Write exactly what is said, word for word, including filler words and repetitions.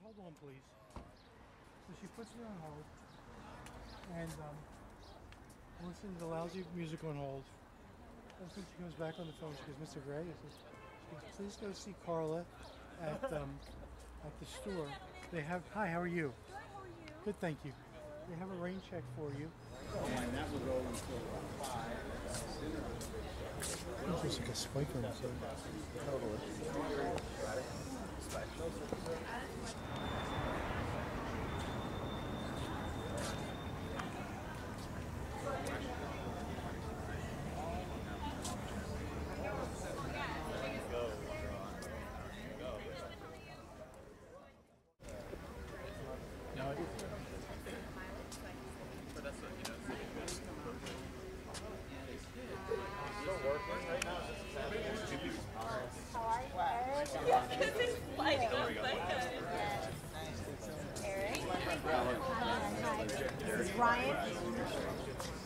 hold on, please. So she puts me on hold, and um, listens to the lousy music on hold. And then she comes back on the phone. She goes, Mister Gray, I said, she goes, please go see Carla at um, at the store. They have. Hi, how are you? Good, how are you? Good, thank you. They have a rain check for you. And that will go until five. There's like a spike on the side. No, I do. But that's what he does. Still working right now. There's two people. How are you, Eric? This is like a second. Eric. Hi. This is Ryan.